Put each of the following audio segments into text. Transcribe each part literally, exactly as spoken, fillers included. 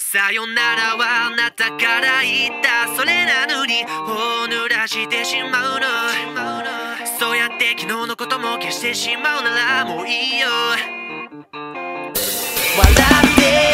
さよならはあなたから言った。それなのに頬を濡らしてしまうの。そうやって昨日のことも消してしまうならもういいよ。笑って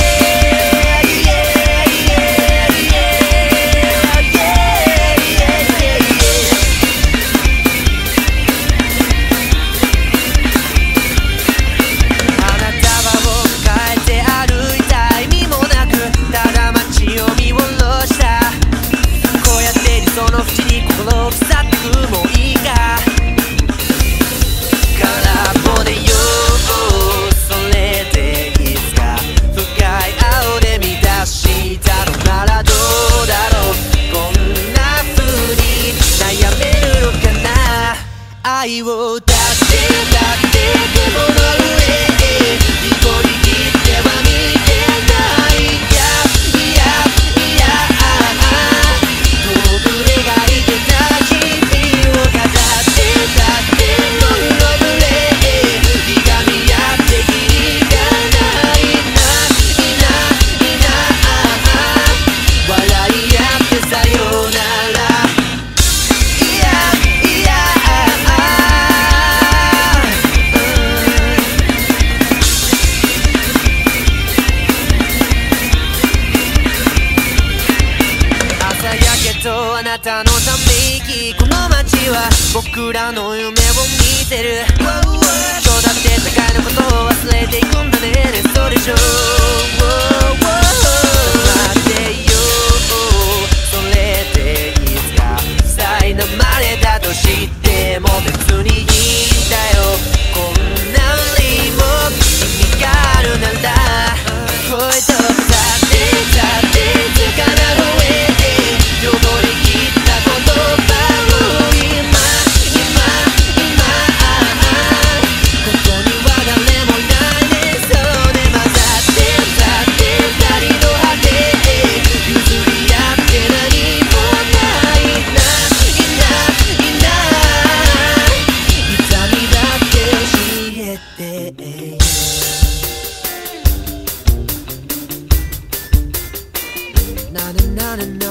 愛を出してたって雲の上へ濁りきっては見てない。いやいやいや遠く描いてた君を飾ってたっての色ぶれいがみ合ってきりがないないないな笑い合ってさよなら。あなたのため息この街は僕らの夢を見てる。今日だって互いのことを忘れていくんだね。ねそれ以上待ってよそれでいつか苛まれたとしても別にいいんだよ。こんなにも意味があるなら声と立って立ってつかなほえ汚れ切った言葉を今今今ここには誰もいないね。そうで混ざってざって二人の果て譲り合って何もないないないない痛みだって教えてななななな